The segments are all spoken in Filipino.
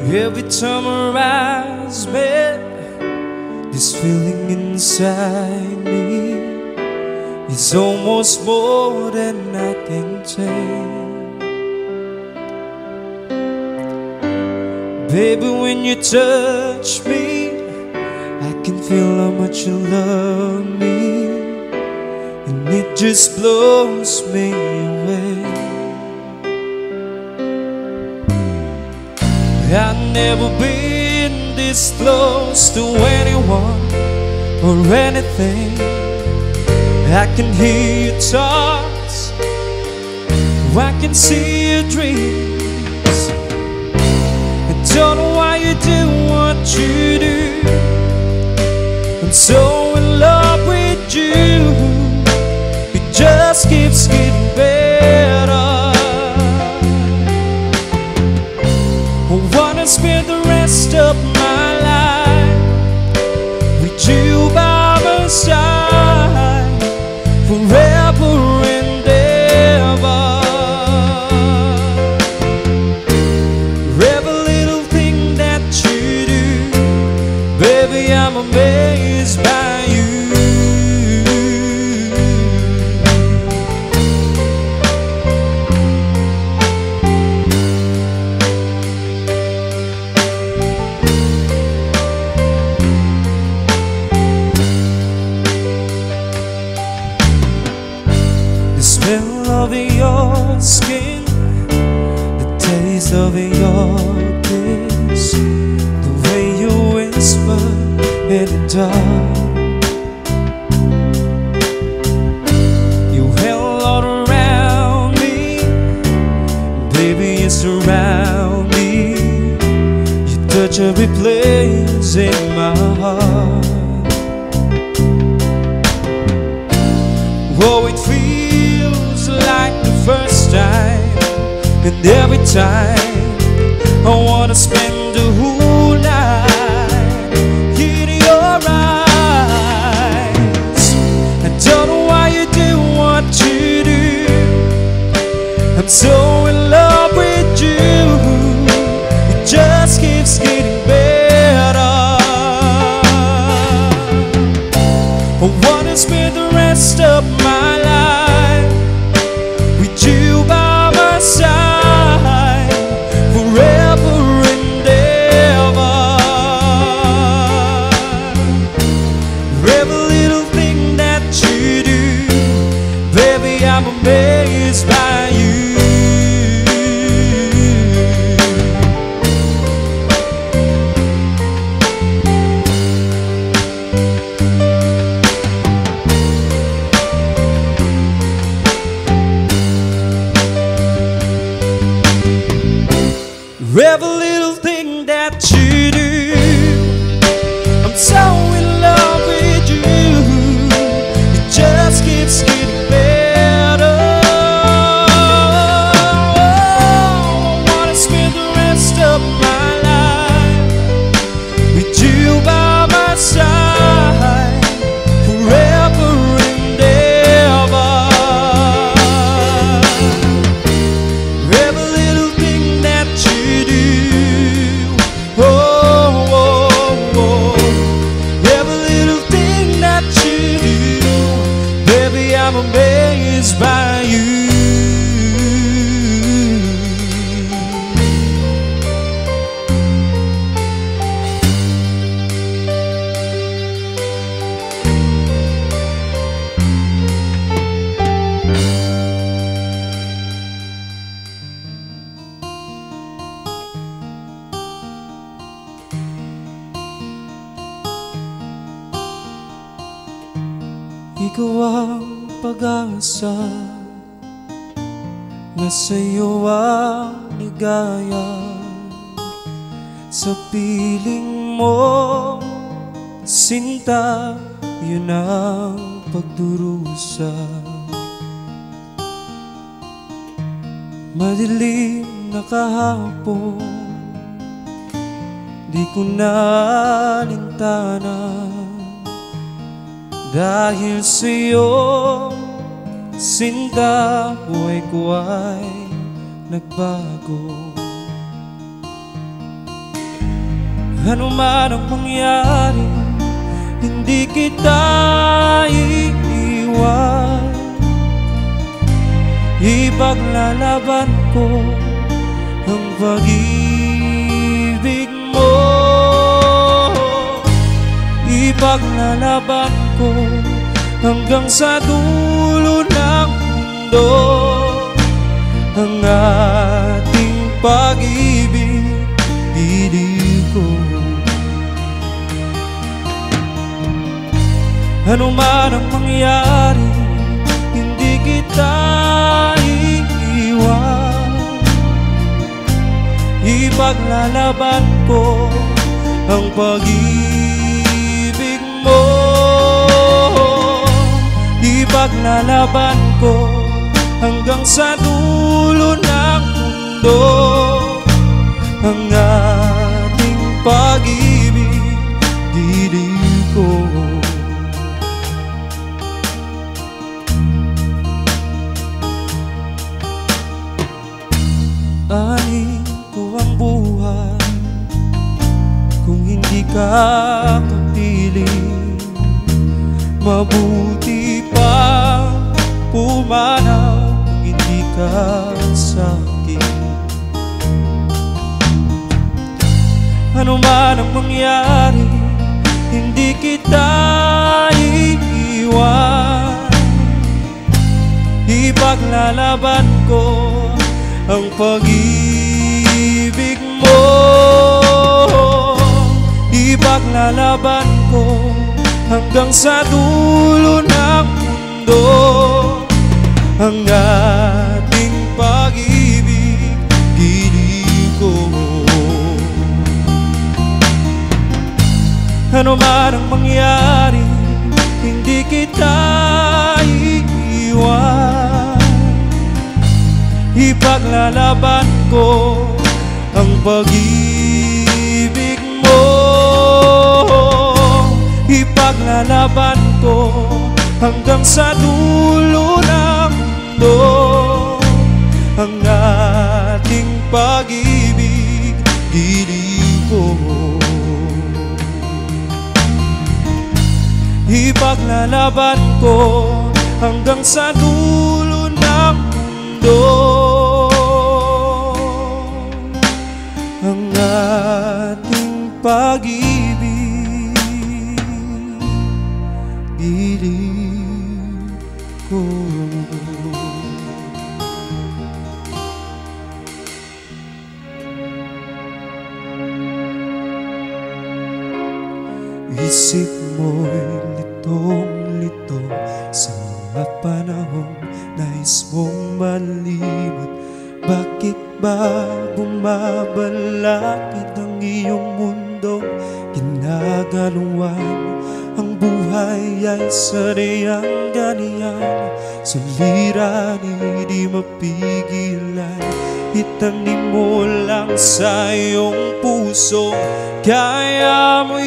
Every time our eyes met, this feeling inside me is almost more than I can take. Baby, when you touch me, I can feel how much you love me, and it just blows me away. I've never been this close to anyone or anything. I can hear your thoughts, I can see your dreams. I don't know why you do what you do. I'm so in love with you. It just keeps getting better. I wanna spend the rest of my life with you by my side, forever and ever. Every little thing that you do, baby, I'm amazed by you. The smell of your skin, the taste of your kiss, the way you whisper in the dark. You held all around me, baby, you surround me. You touch every place in my heart. Oh, it feels like the first time, and every time I wanna spend the whole night in your eyes. I don't know why you do what you do. I'm so in love with you. It just keeps getting better. I wanna spend the rest of my life with you by my side, forever and ever. Every little thing that you do, baby, I'm amazed by you. Every little thing that you do, I'm so in love with you. It just keeps getting better. I wanna spend the rest of my life with you by my side, forever and ever. Every little thing that you do, oh, oh, oh. Every little thing that you do, baby, I'm amazed by you. Ikaw ang pag-asa, nasa iyo ang ligaya. Sa piling mo, sinta, yun ang pagdurusa. Madilim na kahapon, di ko nalintana. Dahil sa'yo, sinta, buhay ko ay nagbago. Ano man ang mangyari, hindi kita iiwan. Ipaglalaban ko ang pag-ibig mo. Ipaglalaban ko hanggang sa dulo ng mundo ang ating pag-ibig, ibig ko. Ano man ang mangyari, hindi kita iiwan. Ipaglalaban ko ang pag-ibig mo. Ipaglalaban ko hanggang sa dulo ng mundo ang ating pag-ibig, ibig ko. Anin ko ang buhay kung hindi ka kapiling. Mabuti pa pumanaw kung hindi ka sa'kin. Ano man ang mangyari, hindi kita iiwan. Ipaglalaban ko ang pag-ibig mo. Ipaglalaban ko hanggang sa dulo ng mundo ang ating pag-ibig, ibig ko. Ano man ang mangyari, hindi kita iiwan. Ipaglalaban ko ang pag-ibig mo. Ipaglalaban ko hanggang sa dulo ng mundo ang ating pag-ibig, ibig ko. Ipaglalaban ko hanggang sa dulo ng mundo ang ating pag-ibig, ibig ko. Isip mo'y litong-lito sa mga panahong nais mong malimot. Bakit ba bumabalakid ang iyong mundo? Ginagaluan ang buhay ay sadyang ganyan. Suliranin di mapigilan, itanim mo lang sa iyong puso. Kaya mo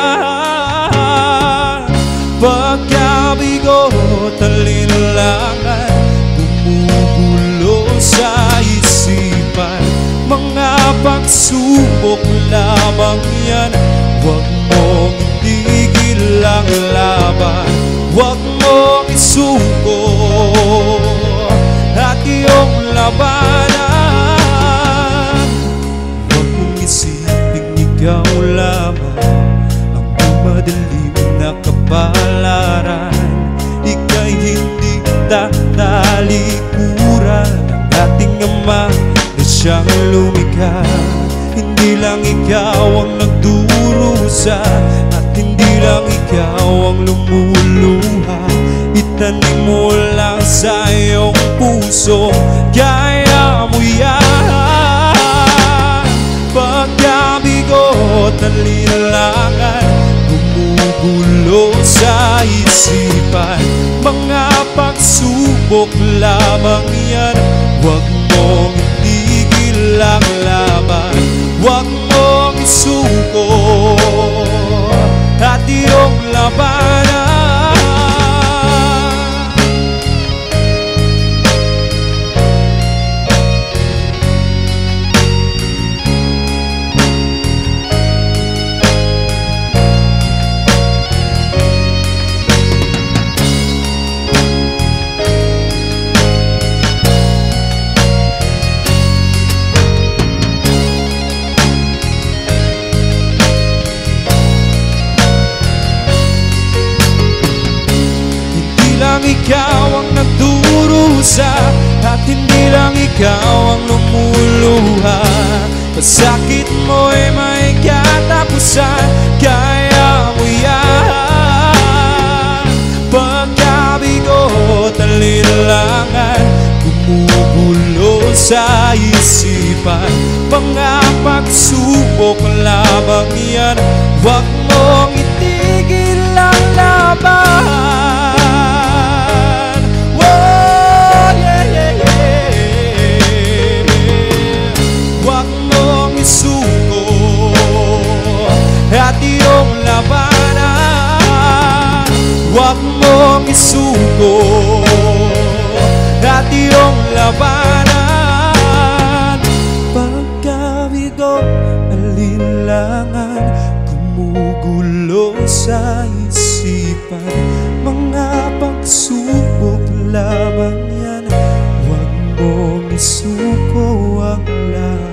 yan. Pagkabig at alinlangan bumubulo sa isipan. Mga pagsubok lamang yan, huwag mong itigil ang laban. Huwag mong isuko at iyong labanan. Huwag mong isiping ikaw lamang ang madilim na kapalaran. Ika'y hindi tatalikuran ng ating Ama na siyang lumikha. Hindi lang ikaw ang nagdurusa at hindi lang ikaw ang lumuluha. Itanim mo lang sa iyong puso, kaya mo yan. Pagkabig at alinlangan bumubulo sa isipan. Mga pagsubok lamang yan, huwag mong itigil ang laban. Huwag mong isuko at iyong labanan. parusa at hindi lang ikaw ang lumuluha. Pasakit mo'y may katapusan, kaya mo yan. Pagkabigot at linlangan, gumugulo sa isipan. Mga pagsubok lamang yan, huwag mong itigil ang laban. Oh, yeah, yeah, yeah. Huwag mong isuko at iyong labanan. Huwag mong isuko at iyong labanan. Pagkabigo, alinlangan, gumugulo sa isipan. Mga pagsubok lamang yan, huwag mong isuko ang laban.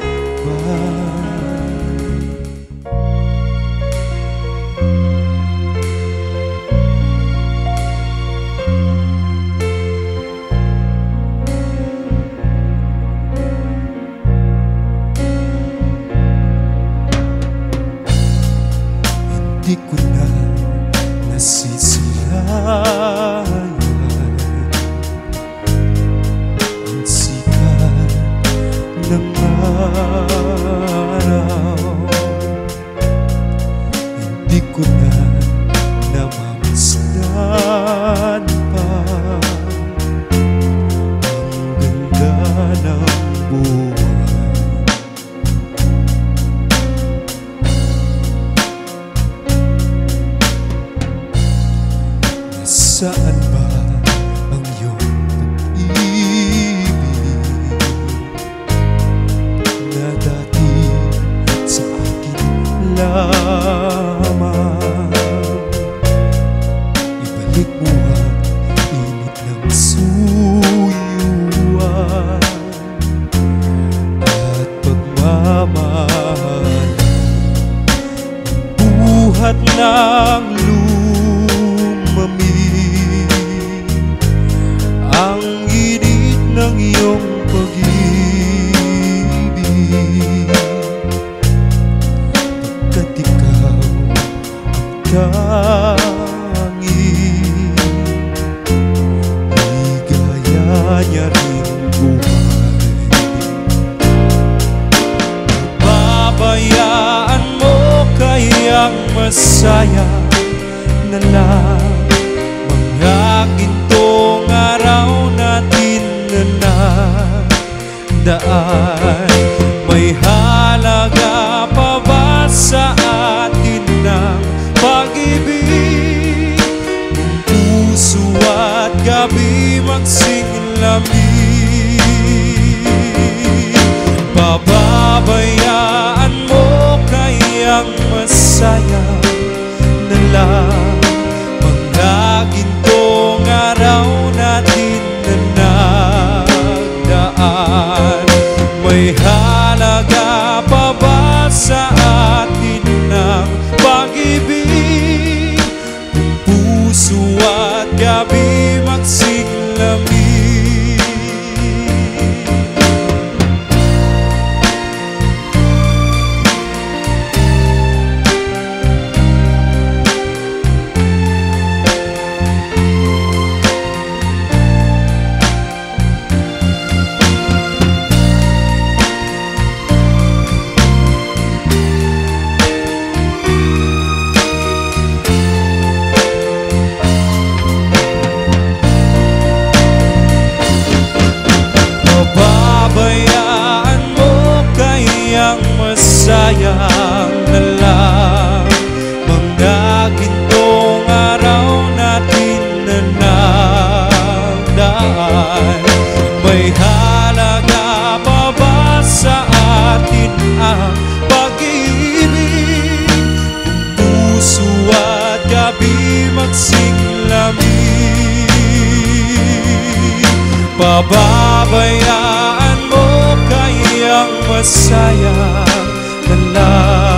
Hindi ko na nasisilayan ang sikat ng araw. Hindi ko na namamasdan pa ang ganda ng buhay. Saan ba ang iyong pag-ibig na dati sa akin lamang? Ibalik mo ang init ng suyuan at pagmamahal, buhat ng lumamig ang init ng iyong pag-ibig. Pagkat ikaw ang tanging ligaya niya rin buhay. Babayaan mo kayang masaya na lang mga gintong araw natin na nagdaan. May halaga pa ba sa atin ng pag-ibig? Kung puso at gabi magsinglamig, pababayaan mo kayang masaya na lang mga gintong araw natin na nagdaan. May halaga pa ba sa atin ng pag-ibig? Kung puso at gabi magsinglamig, pabayaan mo kayang masayang na lang mga gintong araw natin na nagdaan. May halaga pa ba sa atin ang pag-ibig? Kung puso at gabi magsinglamig, pababayaan mo kayang masaya na lang